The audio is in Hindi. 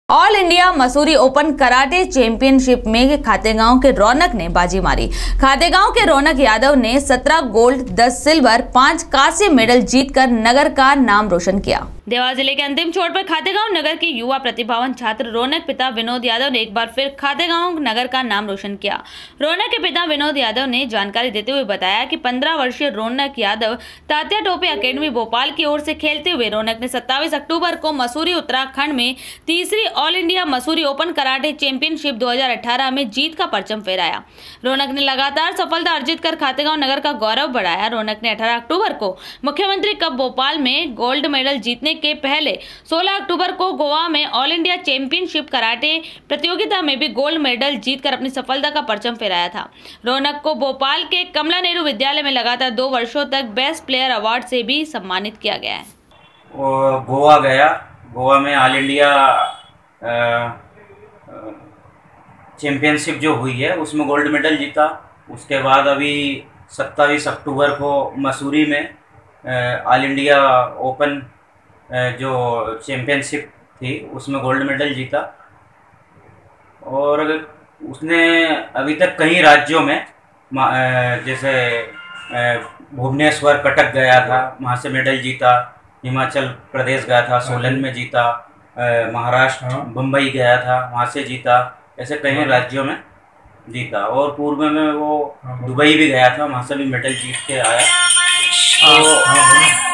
All India Mussoorie open karate championship में खातेगांव के रौनक ने बाजी मारी। खातेगांव के रौनक यादव ने 17 गोल्ड, 10 सिल्वर, 5 कांस्य मेडल जीतकर नगर का नाम रोशन किया। देवास जिले के अंतिम छोर पर खातेगांव नगर के युवा प्रतिभावान छात्र रौनक पिता विनोद यादव ने एक बार फिर खातेगांव नगर का नाम रोशन किया। रौनक के पिता विनोद यादव ने जानकारी देते हुए बताया कि 15 वर्षीय रौनक यादव तात्या टोपे अकेडमी भोपाल की ओर से खेलते हुए रौनक ने 27 अक्टूबर को मसूरी उत्तराखंड में तीसरी all India Mussoorie open karate championship 2018 में जीत का परचम फहराया। रौनक ने लगातार सफलता अर्जित कर खातेगांव नगर का गौरव बढ़ाया। रौनक ने 18 अक्टूबर को मुख्यमंत्री कप भोपाल में गोल्ड मेडल जीतने के पहले 16 अक्टूबर को गोवा में ऑल इंडिया चैंपियनशिप कराटे प्रतियोगिता में भी गोल्ड मेडल जीतकर अपनी सफलता का परचम फहराया था। रौनक को भोपाल के कमला नेहरू विद्यालय में लगातार 2 वर्षों तक बेस्ट प्लेयर अवार्ड से भी सम्मानित किया गया है। गोवा गया, गोवा में ऑल इंडिया चैंपियनशिप जो हुई है उसमें गोल्ड मेडल जीता। उसके बाद अभी 27 अक्टूबर को मसूरी में ऑल इंडिया ओपन जो चैंपियनशिप थी उसमें गोल्ड मेडल जीता। और उसने अभी तक कई राज्यों में जैसे भुवनेश्वर, कटक गया था, वहाँ से मेडल जीता। हिमाचल प्रदेश गया था, सोलन में जीता। महाराष्ट्र, बम्बई गया था, वहाँ से जीता। ऐसे कई राज्यों में जीता। और पूर्व में वो दुबई भी गया था, वहाँ से भी मेडल जीत के आया। तो